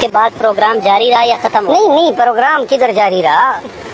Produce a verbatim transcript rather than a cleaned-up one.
बाद प्रोग्राम जारी रहा या खत्म? नहीं नहीं, प्रोग्राम किधर जारी रहा,